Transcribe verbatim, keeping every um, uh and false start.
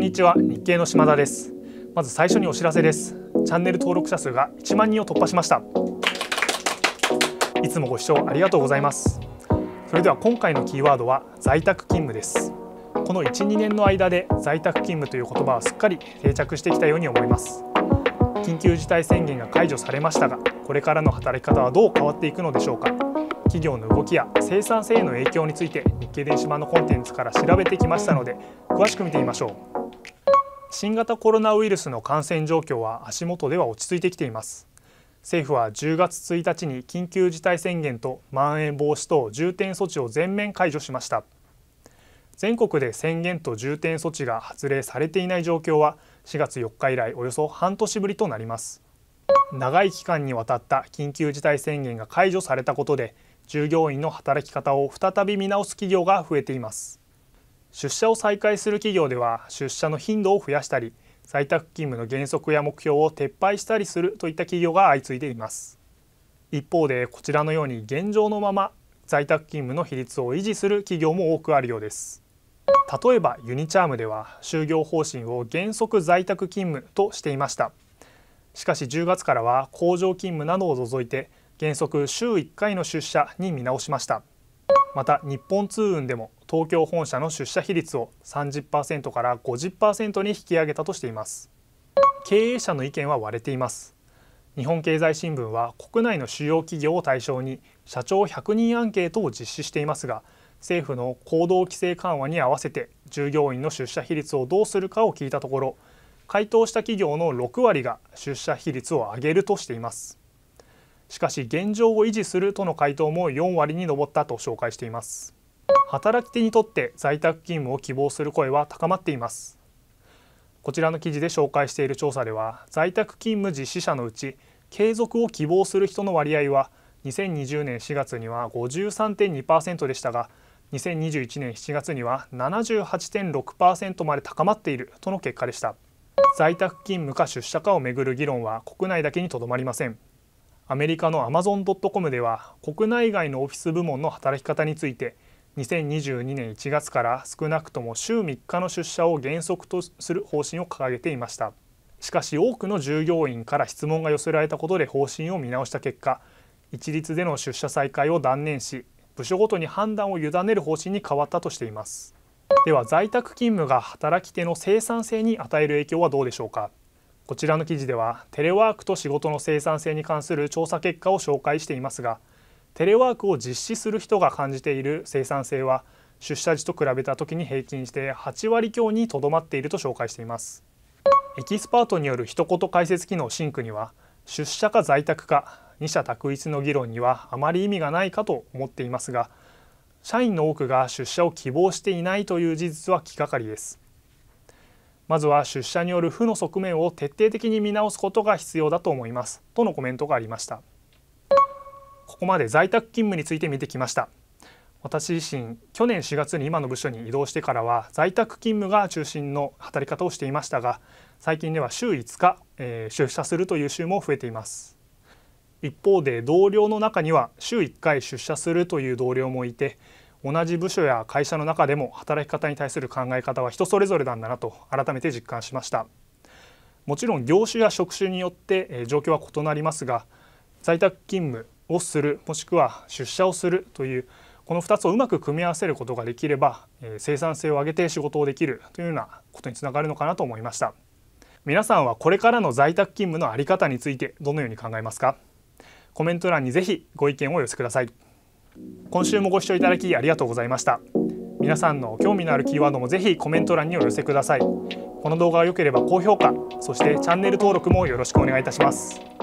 にちは、日経の島田です。まず最初にお知らせです。チャンネル登録者数がいちまんにんを突破しました。いつもご視聴ありがとうございます。それでは今回のキーワードは在宅勤務です。このいち、にねんの間で在宅勤務という言葉はすっかり定着してきたように思います。緊急事態宣言が解除されましたが、これからの働き方はどう変わっていくのでしょうか。企業の動きや生産性への影響について日経電子版のコンテンツから調べてきましたので、詳しく見てみましょう。新型コロナウイルスの感染状況は足元では落ち着いてきています。政府はじゅうがつついたちに緊急事態宣言とまん延防止等重点措置を全面解除しました。全国で宣言と重点措置が発令されていない状況はしがつよっか以来およそ半年ぶりとなります。長い期間にわたった緊急事態宣言が解除されたことで、従業員の働き方を再び見直す企業が増えています。出社を再開する企業では出社の頻度を増やしたり、在宅勤務の原則や目標を撤廃したりするといった企業が相次いでいます。一方でこちらのように現状のまま在宅勤務の比率を維持する企業も多くあるようです。例えばユニチャームでは就業方針を原則在宅勤務としていました。しかしじゅうがつからは工場勤務などを除いて原則週いっかいの出社に見直しました。また日本通運でも東京本社の出社比率を さんじゅっパーセント から ごじゅっパーセント に引き上げたとしています。経営者の意見は割れています。日本経済新聞は国内の主要企業を対象に社長ひゃくにんアンケートを実施していますが、政府の行動規制緩和に合わせて従業員の出社比率をどうするかを聞いたところ、回答した企業のろくわりが出社比率を上げるとしています。しかし現状を維持するとの回答もよんわりに上ったと紹介しています。働き手にとって在宅勤務を希望する声は高まっています。こちらの記事で紹介している調査では、在宅勤務実施者のうち継続を希望する人の割合はにせんにじゅうねんしがつには ごじゅうさんてんにパーセント でしたが、にせんにじゅういちねんしちがつには ななじゅうはちてんろくパーセント まで高まっているとの結果でした。在宅勤務か出社かをめぐる議論は国内だけにとどまりません。アメリカの アマゾンドットコム では国内外のオフィス部門の働き方についてにせんにじゅうにねんいちがつから少なくとも週みっかの出社を原則とする方針を掲げていました。しかし多くの従業員から質問が寄せられたことで方針を見直した結果、一律での出社再開を断念し、部署ごとに判断を委ねる方針に変わったとしています。では在宅勤務が働き手の生産性に与える影響はどうでしょうか。こちらの記事ではテレワークと仕事の生産性に関する調査結果を紹介していますが、テレワークを実施する人が感じている生産性は出社時と比べた時に平均してはちわり強にとどまっていると紹介しています。エキスパートによる一言解説機能シンクには、出社か在宅か二者択一の議論にはあまり意味がないかと思っていますが、社員の多くが出社を希望していないという事実は気がかりです。まずは出社による負の側面を徹底的に見直すことが必要だと思いますとのコメントがありました。ここまで在宅勤務について見てきました。私自身去年しがつに今の部署に移動してからは在宅勤務が中心の働き方をしていましたが、最近では週いつか、えー、出社するという週も増えています。一方で同僚の中には週いっかい出社するという同僚もいて、同じ部署や会社の中でも働き方に対する考え方は人それぞれなんだなと改めて実感しました。もちろん業種や職種によって状況は異なりますが、在宅勤務をするもしくは出社をするというこのふたつをうまく組み合わせることができれば、生産性を上げて仕事をできるというようなことにつながるのかなと思いました。皆さんはこれからの在宅勤務の在り方についてどのように考えますか。コメント欄にぜひご意見をお寄せください。今週もご視聴いただきありがとうございました。皆さんの興味のあるキーワードもぜひコメント欄にお寄せください。この動画が良ければ高評価、そしてチャンネル登録もよろしくお願いいたします。